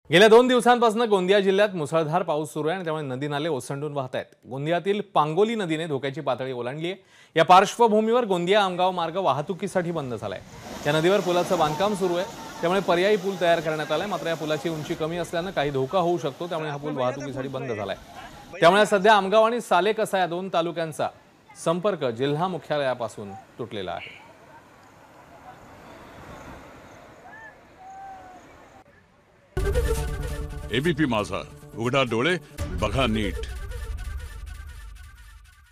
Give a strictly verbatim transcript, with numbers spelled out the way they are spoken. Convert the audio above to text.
गेल्या दोन दिवसांपासून गोंदिया जिल्ह्यात मुसळधार पाऊस सुरू आहे आणि त्यामुळे नदी नाले ओसंडून वाहत आहेत। गोंदियातील पांगोली नदीने धोक्याची पातळी ओलांडली आहे। या पार्श्वभूमीवर गोंदिया आमगाव मार्ग वाहतुकीसाठी बंद झालाय। या नदीवर पुलाचं बांधकाम सुरू आहे, त्यामुळे पर्यायी पूल तयार करण्यात आलाय। मात्र या पुलाची उंची कमी असल्याने काही धोका होऊ शकतो, त्यामुळे हा पूल वाहतुकीसाठी बंद झालाय। त्यामुळे सध्या आमगाव आणि सालेकसा या दोन तालुक्यांचा संपर्क जिल्हा मुख्यालयापासून तुटलेला आहे। एबीपी माझा, उघडा डोळे बघा नीट।